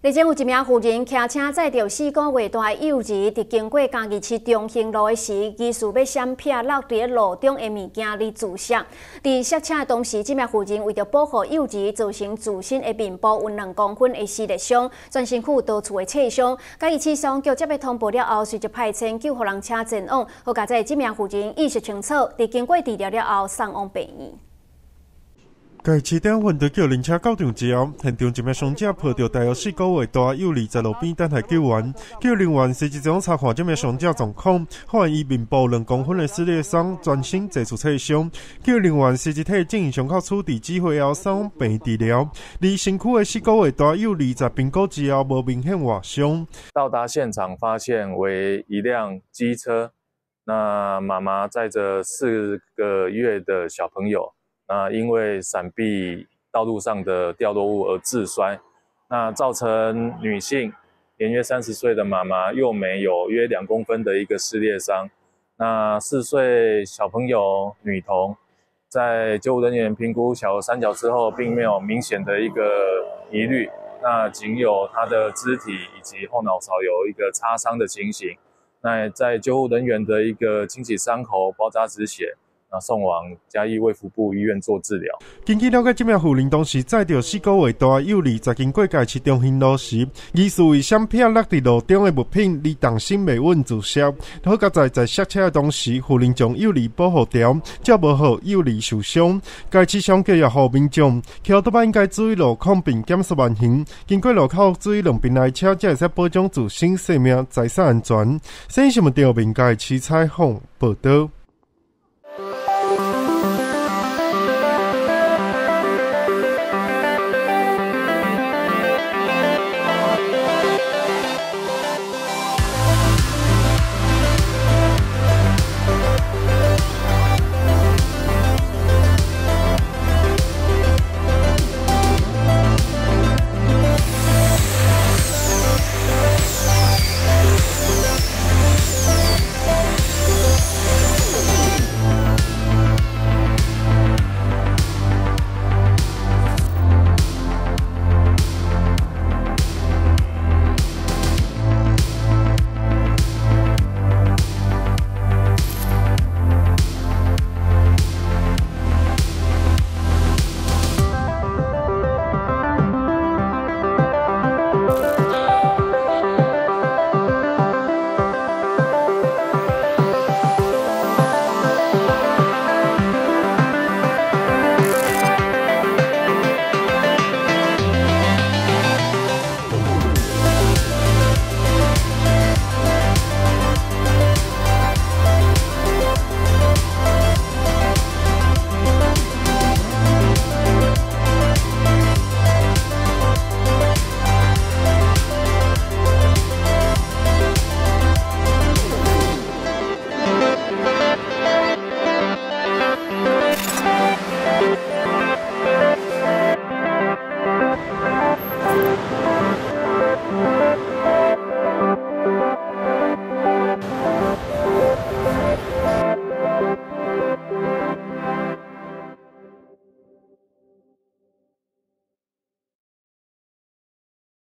日前有一名妇人骑车载着4个月大的幼儿，伫经过嘉义市中兴路的时，疑似要闪避落伫路中的物件而自杀。伫刹车的同时，这名妇人为着保护幼儿，造成自身的面部有2公分的撕裂伤，全身躯多处的刺伤。嘉义市消防局接到通报了后，随即派遣救护人车前往，好加在这名妇人意识清楚，伫经过治疗了后送往病院。 该市长分队叫人车到场之后，现场一名伤者抱着大约4个月大幼儿在路边等待救援。救人员随即将查看这名伤者状况，发现伊面部2公分的撕裂伤，全身多处刺伤。救人员随即替进行伤口处置指挥后送往病院治疗。离身躯的4个月大幼儿在评估之后无明显外伤。 到达现场发现为一辆机车，那妈妈载着4个月的小朋友。 因为闪避道路上的掉落物而自摔，那造成女性年约30岁的妈妈右眉有约2公分的一个撕裂伤。那4岁小朋友女童，在救护人员评估小额3角之后，并没有明显的一个疑虑，那仅有她的肢体以及后脑勺有一个擦伤的情形。那在救护人员的一个清洗伤口、包扎止血。 送往嘉义卫福部医院做治疗。 根据了解，这名妇人当时载着4个月大的幼儿，在经过嘉义市中兴路时，疑似为闪避落伫路中的物品，而重心未稳自杀。好在在刹车的同时，妇人将幼儿保护掉，才无互幼儿受伤。该市消防局也呼民众，骑车应该注意路况并检视慢行，经过路口注意两边来车，才会使保障自身性命、财产安全。新新闻调民界市采访报道。